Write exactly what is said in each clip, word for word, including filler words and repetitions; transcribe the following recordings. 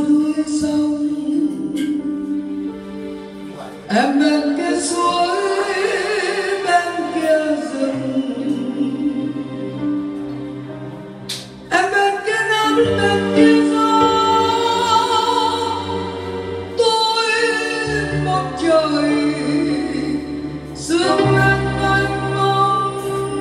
núi sông, em bên kia suối bên kia rừng, em bên kia nắng bên kia gió, tôi một trời sương lên mênh mông.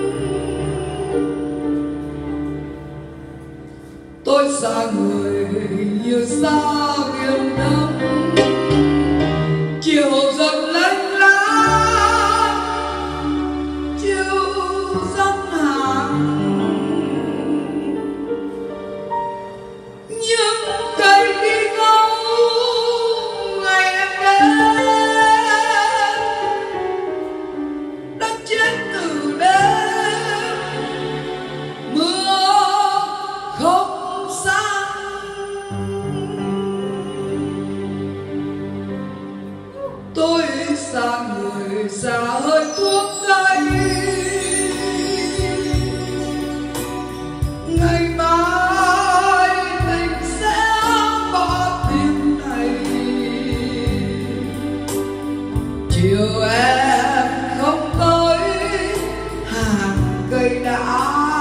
Tôi xa người như xa biển đông, chiều dần lênh lá chiều dâng hàng, những cây đi ngâu ngày em đến đã chết từ đêm mưa không xa. Tôi xa người xa hơi thuốc cây, ngày mai tình sẽ bỏ tim này. Chiều em không tới hàng cây đã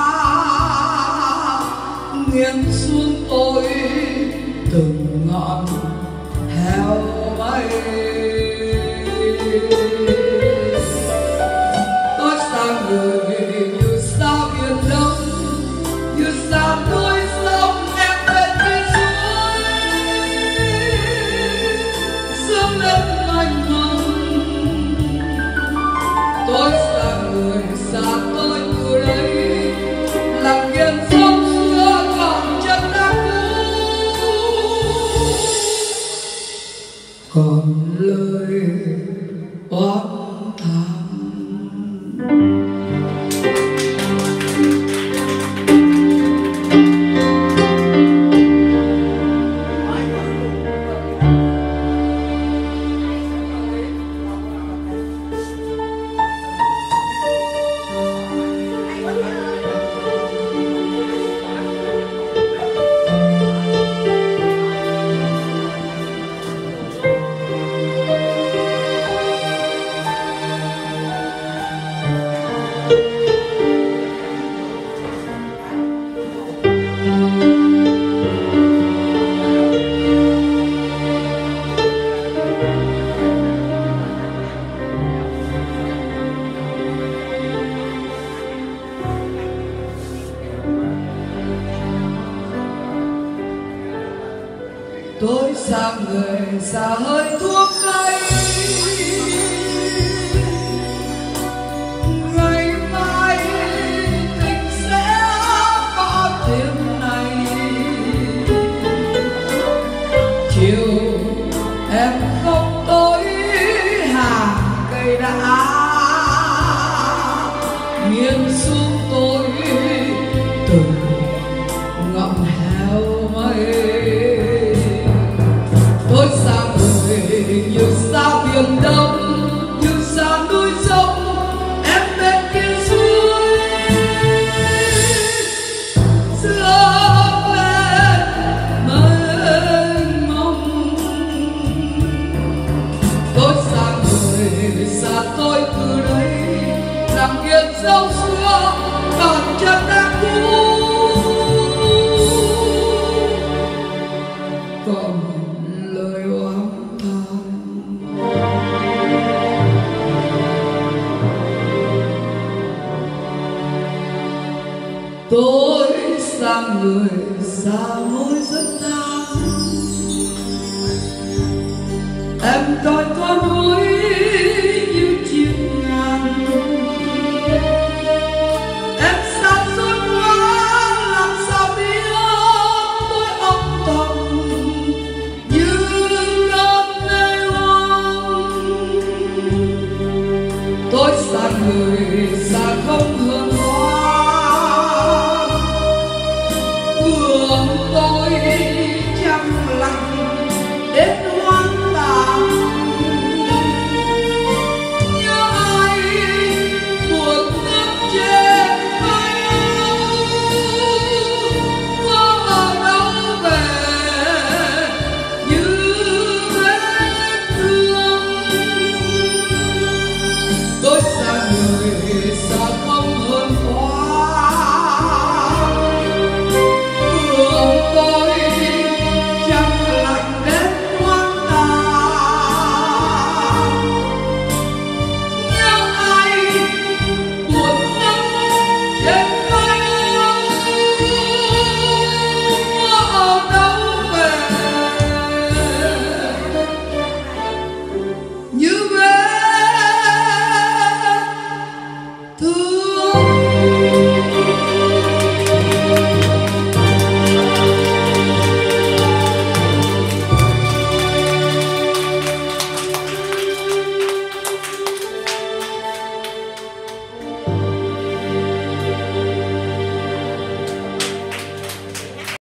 nghiêng xuống tôi từng ngọn heo mây. Tôi xa người như xa biển đông, như xa núi sông, em bên kia suối sương lên mênh mông. Tôi xa người xa tôi từ đây làm nghiêng sông xưa còn chân đã cũ, còn lời oán than. Tôi xa người xa hơi thuốc cây, ngày mai tình sẽ có thêm này. Chiều em không tới hàng cây đã nghiêng xuống tôi từng ngọn heo mây. Tôi xa người như xa biển đông, như xa núi sông, em bên kia suối sương lên mênh mông. Tôi xa người xa tôi từ đây làm nghiêng sông xưa còn chân đã cũ, còn lời oán than. Tôi xa người xa mối rất than, em coi có núi như chim ngàn. Em xa xôi quá làm sao biết tôi âm thầm như cơn mê hoang. Tôi xa người xa không hương hoa, hương tôi trăng lặng đến hoang tàn. thương